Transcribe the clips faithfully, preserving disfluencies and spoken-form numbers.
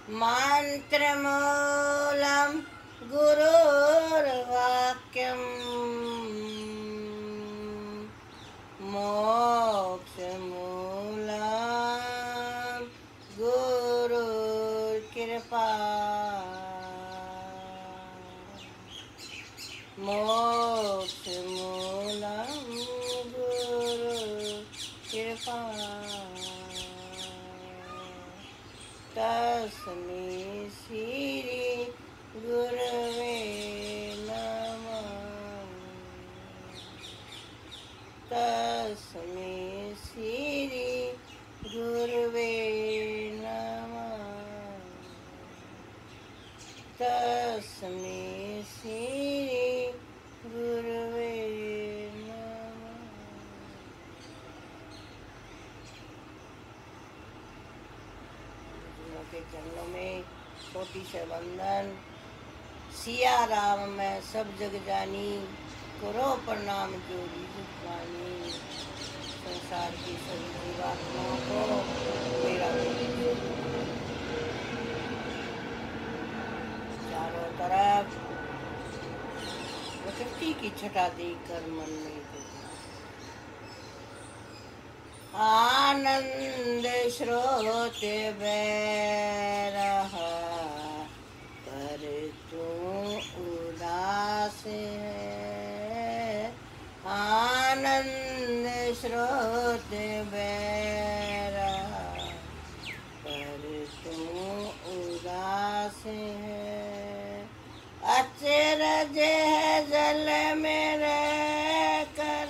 मंत्रमूलं गुरुर्वाक्यम् मोक्षमूलं गुरुर्कृपा मोक्षमूलं गुरुर्कृपा तस्मै श्री गुरवे नमः तस्मै श्री गुरवे नमः तस्मै श्री गुरवे नमः। के चरणों में छोटी से वंदन। सिया राम मैं सब जग जानी, करो प्रणाम जोड़ी जुटानी। संसार की सभी जीवात्माओं को मेरा चारों तरफ प्रकृति की छटा देकर मन में आनंद स्रोत बह रहा, पर तू उदास है। आनंद स्रोत बह रहा, पर तू उदास है। अचरज है जल में रह कर,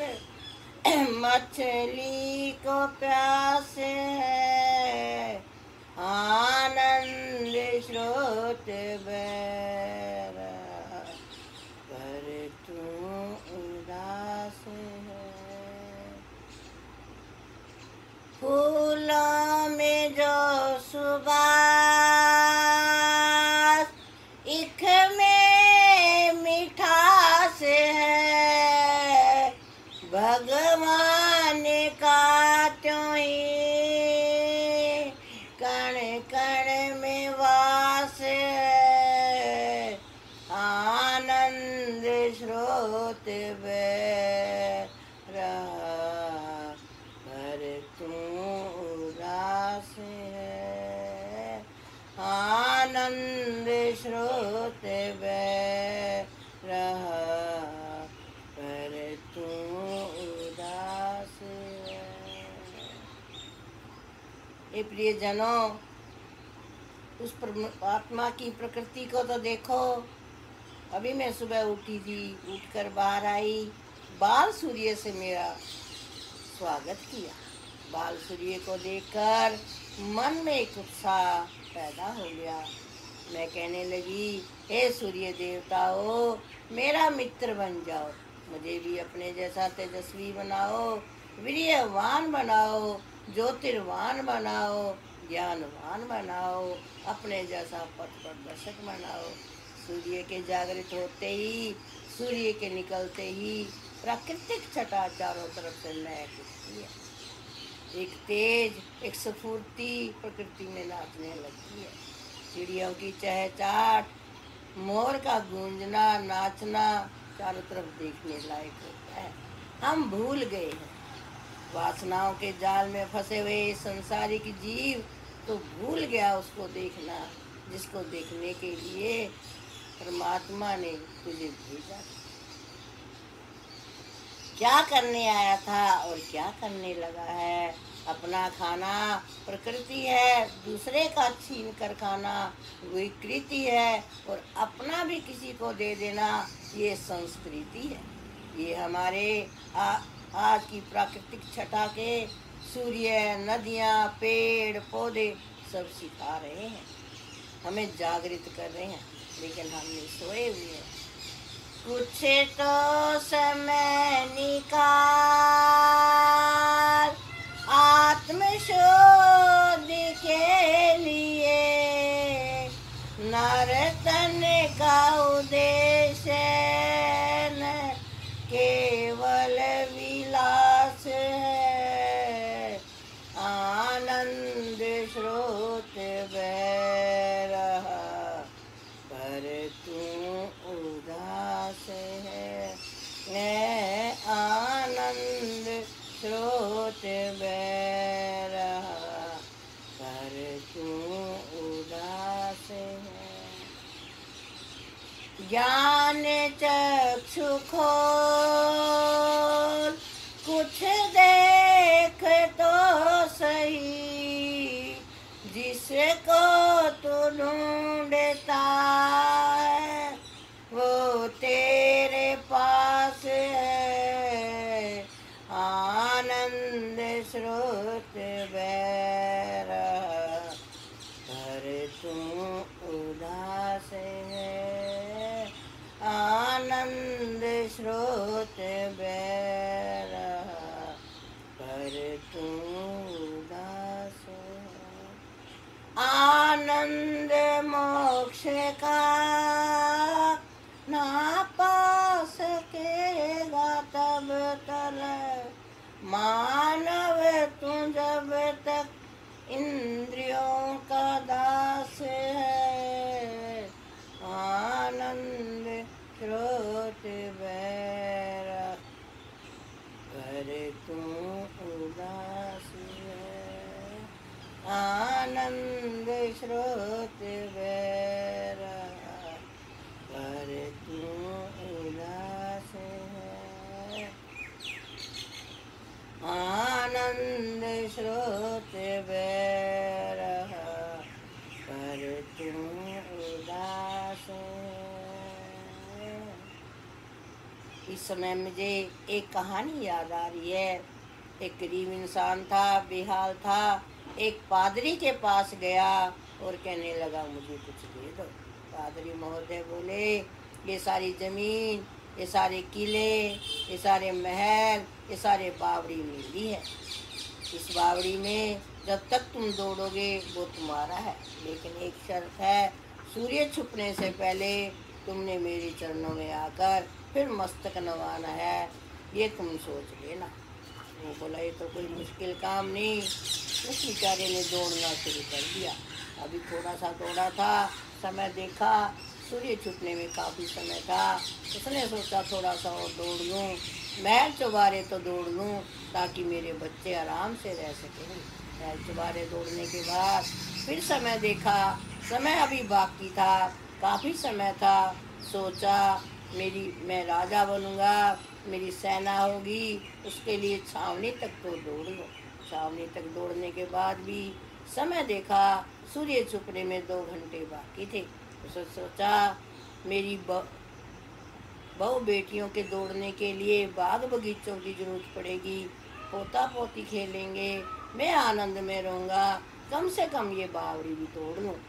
मछली को प्यास है। आनंद स्रोत बह रहा, पर तू उदास है। फूलों में जो सुबास, इख में मिठास है। भगवान का त्यों ही कण कण में वास है। आनंद स्रोत बह रहा, पर तू उदास है। आनंद स्रोत बह रहा, पर तू उदास है। ये प्रिय जनों, उस परमात्मा की प्रकृति को तो देखो। अभी मैं सुबह उठी थी, उठकर बाहर आई, बाल सूर्य से मेरा स्वागत किया। बाल सूर्य को देखकर मन में एक उत्साह पैदा हो गया। मैं कहने लगी, हे सूर्य देवताओ, मेरा मित्र बन जाओ, मुझे भी अपने जैसा तेजस्वी बनाओ, वीर्यवान बनाओ, ज्योतिर्वान बनाओ, ज्ञानवान बनाओ, अपने जैसा पथ प्रदर्शक बनाओ। सूर्य के जागृत होते ही, सूर्य के निकलते ही प्राकृतिक छटा चारों तरफ से महक उठती है। एक तेज, एक स्फूर्ति प्रकृति में नाचने लगती है। चिड़ियों की चहचहाट, मोर का गूंजना, नाचना चारों तरफ देखने लायक होता है। हम भूल गए हैं, वासनाओं के जाल में फंसे हुए संसारिक जीव तो भूल गया उसको देखना, जिसको देखने के लिए परमात्मा ने तुझे भेजा। क्या करने आया था और क्या करने लगा है। अपना खाना प्रकृति है, दूसरे का छीन कर खाना विकृति है, और अपना भी किसी को दे देना ये संस्कृति है। ये हमारे आ, आज की प्राकृतिक छटा के सूर्य, नदियाँ, पेड़ पौधे सब सिखा रहे हैं, हमें जागृत कर रहे हैं, लेकिन हम ये सोए हुए हैं। कुछ तो समय निकाल आत्मशोध के लिए, नर्तन का उद्देश्य न केवल विलास है। आनंद स्रोत बह स्रोत बह रहा, पर तू उदास है। ज्ञान चक्षु खोल, कुछ देख तो सही, जिसको तू ढूंढता है वो तेरे पास है। आनंद स्रोत बह रहा, पर तू उदास है। आनंद स्रोत बह रहा, पर तू उदास है। आनंद मोक्ष का ना पा सकेगा तब तक, मानव तू जब तक इंद्रियों का दास है। आनंद स्रोत बह रहा, पर तू उदास है। आनंद स्रोत बह रहा, पर तू उदास है। आनंद स्रोत बह रहा, पर तू उदास है। इस समय मुझे एक कहानी याद आ रही है। एक गरीब इंसान था, बेहाल था। एक पादरी के पास गया और कहने लगा मुझे कुछ दे दो। पादरी महोदय बोले ये सारी जमीन, ये सारे किले, ये सारे महल, ये सारे बावड़ी मेरी है। इस बावड़ी में जब तक तुम दौड़ोगे वो तुम्हारा है, लेकिन एक शर्त है, सूर्य छुपने से पहले तुमने मेरे चरणों में आकर फिर मस्तक नवाना है, ये तुम सोच लेना। वो बोला ये तो कोई मुश्किल काम नहीं। उस बेचारे ने दौड़ना शुरू कर दिया। अभी थोड़ा सा दौड़ा था, समय देखा सूर्य छुपने में काफ़ी समय था। उसने सोचा थोड़ा सा और दौड़ लूँ, महल चौबारे तो दौड़ लूँ ताकि मेरे बच्चे आराम से रह सकें। महल चौबारे दौड़ने के बाद फिर समय देखा, समय अभी बाकी था, काफ़ी समय था। सोचा मेरी मैं राजा बनूंगा, मेरी सेना होगी, उसके लिए छावनी तक तो दौड़ लो। छावनी तक दौड़ने के बाद भी समय देखा, सूर्य छुपने में दो घंटे बाकी थे। उसने सोचा मेरी बहु बेटियों के दौड़ने के लिए बाग बगीचों की जरूरत पड़ेगी, पोता पोती खेलेंगे, मैं आनंद में रहूँगा, कम से कम ये बावड़ी भी तोड़ लूँ।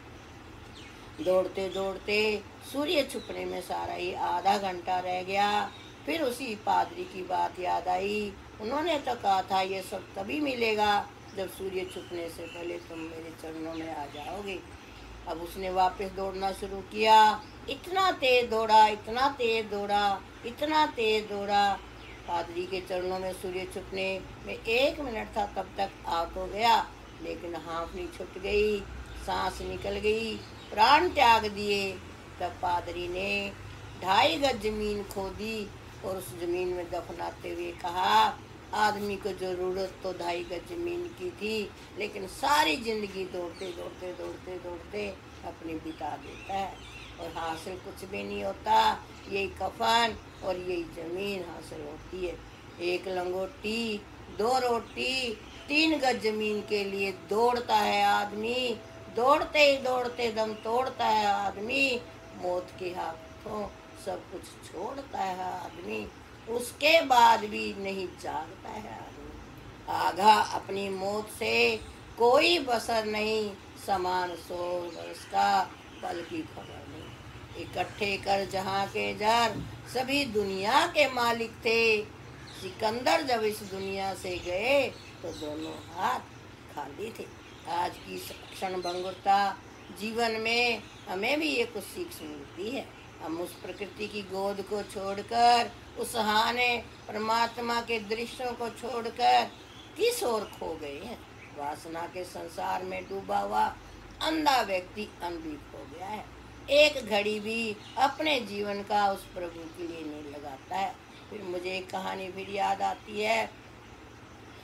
दौड़ते दौड़ते सूर्य छुपने में सारा ही आधा घंटा रह गया। फिर उसी पादरी की बात याद आई। उन्होंने तो कहा था ये सब तभी मिलेगा जब सूर्य छुपने से पहले तुम मेरे चरणों में आ जाओगे। अब उसने वापस दौड़ना शुरू किया। इतना तेज दौड़ा, इतना तेज दौड़ा, इतना तेज दौड़ा, पादरी के चरणों में सूर्य छुपने में एक मिनट था तब तक आ तो गया, लेकिन हाँफनी छूट गई, सांस निकल गई, प्राण त्याग दिए। तब पादरी ने ढाई गज जमीन खोदी और उस जमीन में दफनाते हुए कहा आदमी को जरूरत तो ढाई गज जमीन की थी, लेकिन सारी जिंदगी दौड़ते दौड़ते दौड़ते दौड़ते अपनी बिता देता है और हासिल कुछ भी नहीं होता। यही कफन और यही जमीन हासिल होती है। एक लंगोटी, दो रोटी, तीन गज जमीन के लिए दौड़ता है आदमी, दौड़ते ही दौड़ते दम तोड़ता है आदमी, मौत के हाथों सब कुछ छोड़ता है आदमी, उसके बाद भी नहीं जागता है आदमी। आगा अपनी मौत से कोई बसर नहीं, समान सौ वर्ष का पल की खबर नहीं। इकट्ठे कर जहाँ के जर सभी दुनिया के मालिक थे, सिकंदर जब इस दुनिया से गए तो दोनों हाथ खाली थे। आज की क्षण भंगुरता जीवन में हमें भी ये कुछ सीख मिलती है। हम उस प्रकृति की गोद को छोड़कर, उस हाने परमात्मा के दृश्यों को छोड़कर किस ओर खो गए हैं। वासना के संसार में डूबा हुआ अंधा व्यक्ति अनभिज्ञ हो गया है। एक घड़ी भी अपने जीवन का उस प्रभु के लिए नहीं लगाता है। फिर मुझे एक कहानी फिर याद आती है।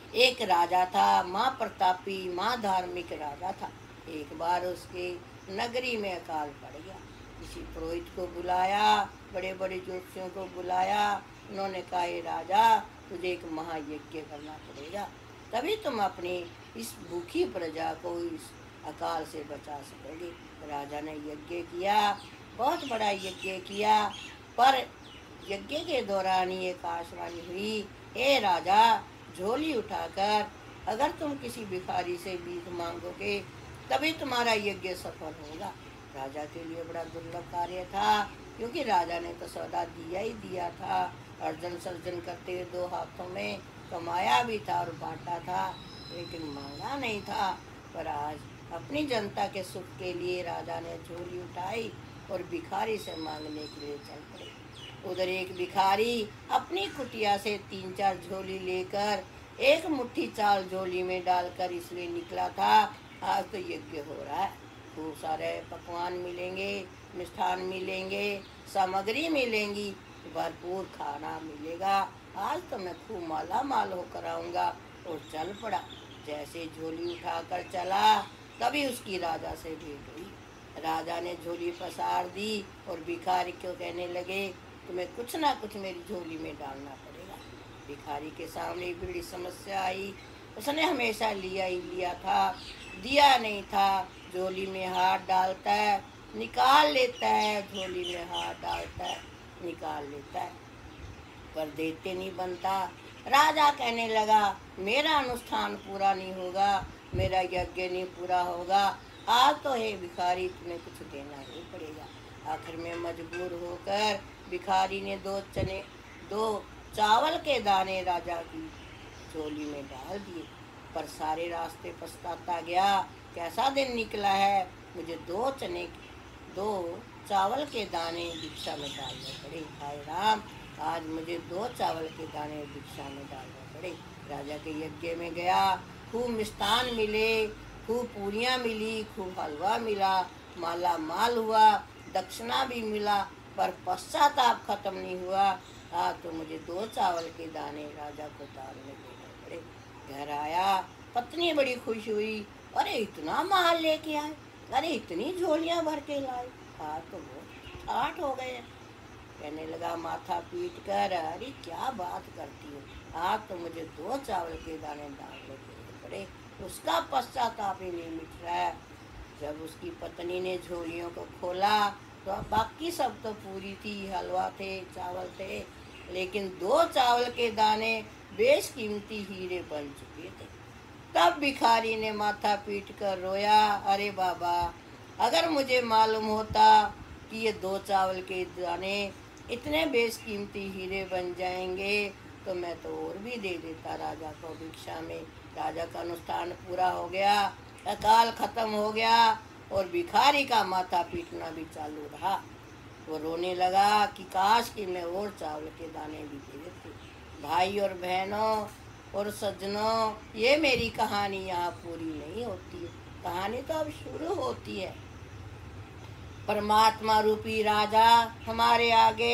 एक राजा था, माँ प्रतापी, माँ धार्मिक राजा था। एक बार उसके नगरी में अकाल पड़ गया। किसी पुरोहित को बुलाया, बड़े बड़े ज्योतिषियों को बुलाया। उन्होंने कहा, ये राजा, तुझे एक महायज्ञ करना पड़ेगा, तभी तुम अपनी इस भूखी प्रजा को इस अकाल से बचा सकोगे। राजा ने यज्ञ किया, बहुत बड़ा यज्ञ किया, पर यज्ञ के दौरान ही एक आकाशवाणी हुई, हे राजा, झोली उठाकर अगर तुम किसी भिखारी से भीख मांगोगे तभी तुम्हारा यज्ञ सफल होगा। राजा के लिए बड़ा दुर्लभ कार्य था, क्योंकि राजा ने तो सौदा दिया ही दिया था, अर्जन सर्जन करते हुए दो हाथों में कमाया भी था और बांटा था, लेकिन मांगा नहीं था। पर आज अपनी जनता के सुख के लिए राजा ने झोली उठाई और भिखारी से मांगने के लिए चल पड़े। उधर एक भिखारी अपनी कुटिया से तीन चार झोली लेकर एक मुट्ठी चाल झोली में डालकर इसलिए निकला था, आज तो यज्ञ हो रहा है, खूब सारे पकवान मिलेंगे, मिष्ठान मिलेंगे, सामग्री मिलेंगी, भरपूर खाना मिलेगा, आज तो मैं खूब माला माल होकर आऊँगा। और चल पड़ा। जैसे झोली उठाकर चला तभी उसकी राजा से भेंट हुई। राजा ने झोली पसार दी और भिखारी को कहने लगे, तुम्हें कुछ ना कुछ मेरी झोली में डालना पड़ेगा। भिखारी के सामने बड़ी समस्या आई। उसने हमेशा लिया ही लिया था, दिया नहीं था। झोली में हाथ डालता है, निकाल लेता है, झोली में हाथ डालता है, निकाल लेता है, पर देते नहीं बनता। राजा कहने लगा, मेरा अनुष्ठान पूरा नहीं होगा, मेरा यज्ञ नहीं पूरा होगा, आज तो हे भिखारी, तुम्हें कुछ देना ही पड़ेगा। आखिर में मजबूर होकर भिखारी ने दो चने दो चावल के दाने राजा की झोली में डाल दिए, पर सारे रास्ते पछताता गया, कैसा दिन निकला है, मुझे दो चने दो चावल के दाने भिक्षा में डालने पड़े। हाय राम, आज मुझे दो चावल के दाने भिक्षा में डालने पड़े। राजा के यज्ञ में गया, खूब मिष्ठान मिले, खूब पूरियाँ मिली, खूब हलवा मिला, माला माल हुआ, दक्षिणा भी मिला, पर पश्चाताप खत्म नहीं हुआ। आज तो मुझे दो चावल के दाने राजा को दान में देने पड़े। घर आया, पत्नी बड़ी खुश हुई, अरे इतना माल लेके आए, अरे इतनी झोलियाँ भर के लाए, आज तो बहुत ठाठ हो गए। कहने लगा माथा पीट कर, अरे क्या बात करती हो, आज तो मुझे दो चावल के दाने डालने देने पड़े। उसका पश्चाताप ही नहीं मिट रहा है। जब उसकी पत्नी ने झोलियों को खोला तो बाकी सब तो पूरी थी, हलवा थे, चावल थे, लेकिन दो चावल के दाने बेशकीमती हीरे बन चुके थे। तब भिखारी ने माथा पीट कर रोया, अरे बाबा, अगर मुझे मालूम होता कि ये दो चावल के दाने इतने बेशकीमती हीरे बन जाएंगे तो मैं तो और भी दे देता राजा को भिक्षा में। राजा का अनुष्ठान पूरा हो गया, अकाल खत्म हो गया और भिखारी का माथा पीटना भी चालू रहा। वो रोने लगा कि काश कि मैं और चावल के दाने भी दे देती। भाई और बहनों और सज्जनों, ये मेरी कहानी यहाँ पूरी नहीं होती है, कहानी तो अब शुरू होती है। परमात्मा रूपी राजा हमारे आगे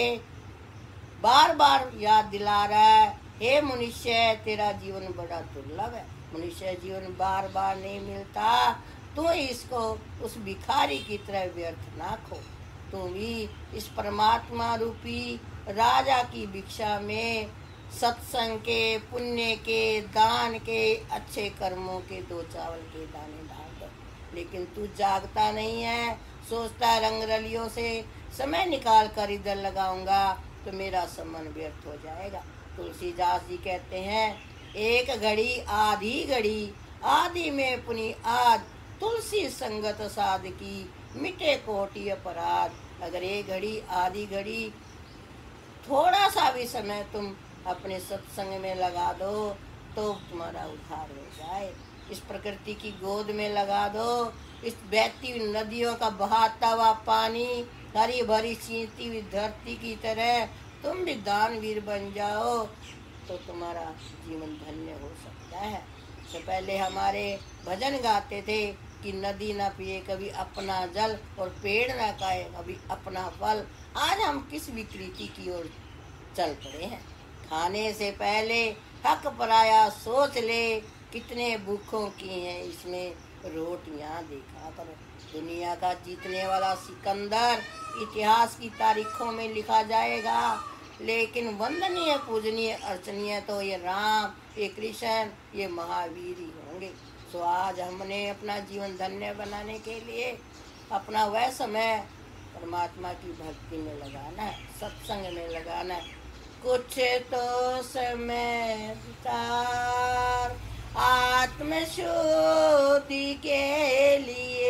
बार बार याद दिला रहा है, हे मनुष्य, तेरा जीवन बड़ा दुर्लभ है, मनुष्य जीवन बार बार नहीं मिलता, तू इसको उस भिखारी की तरह व्यर्थ ना खो। तू भी इस परमात्मा रूपी राजा की भिक्षा में सत्संग के, पुण्य के, दान के, अच्छे कर्मों के दो चावल के दाने डाल दो। लेकिन तू जागता नहीं है, सोचता है रंग रलियों से समय निकाल कर इधर लगाऊंगा तो मेरा सम्मान व्यर्थ हो जाएगा। तुलसीदास जी कहते हैं, एक घड़ी आधी घड़ी, आधी में अपनी आद, तुलसी संगत साध की, मिटे कोटि अपराध। अगर एक घड़ी आधी घड़ी थोड़ा सा भी समय तुम अपने सत्संग में लगा दो तो तुम्हारा उद्धार हो जाए। इस प्रकृति की गोद में लगा दो, इस बहती हुई नदियों का बहाता हुआ पानी, हरी भरी सींचती हुई धरती की तरह तुम भी दानवीर बन जाओ तो तुम्हारा जीवन धन्य हो सकता है। तो पहले हमारे भजन गाते थे कि नदी ना पिए कभी अपना जल और पेड़ ना खाए कभी अपना फल। आज हम किस विकृति की ओर चल पड़े हैं। खाने से पहले हक पराया सोच ले, कितने भूखों की हैं इसमें रोटियां देखा करो। दुनिया का जीतने वाला सिकंदर इतिहास की तारीखों में लिखा जाएगा, लेकिन वंदनीय पूजनीय अर्चनीय तो ये राम, ये कृष्ण, ये महावीर ही होंगे। सो आज हमने अपना जीवन धन्य बनाने के लिए अपना वह समय परमात्मा की भक्ति में लगाना है, सत्संग में लगाना है। कुछ तो समय विचार आत्म शुद्धि के लिए,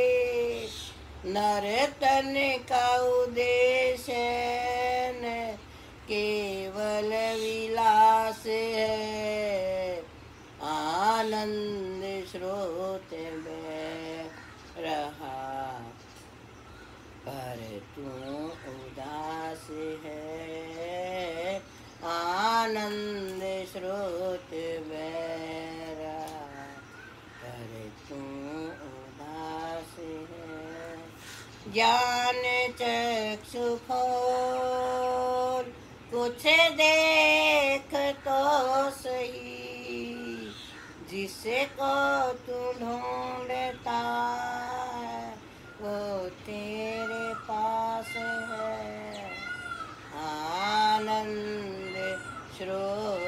नर तन का उद्देश्य न केवल विलास है, आनंद स्रोत में रहा पर तू उदास है, आनंद स्रोत में रहा पर तू उदास है। ज्ञान चक्षु खोल, कुछ देख तो सही, जिसको तू ढूंढता है वो तेरे पास है, आनंद स्रोत